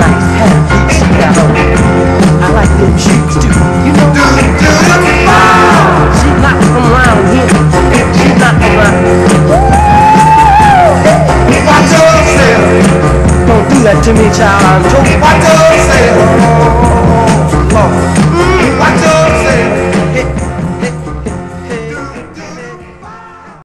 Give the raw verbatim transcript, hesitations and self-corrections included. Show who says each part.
Speaker 1: nice hairpiece she got on. I like them shoes too, you know. She's not from around here. She's not from around here. Watch yourself. Don't do that to me, child. I'm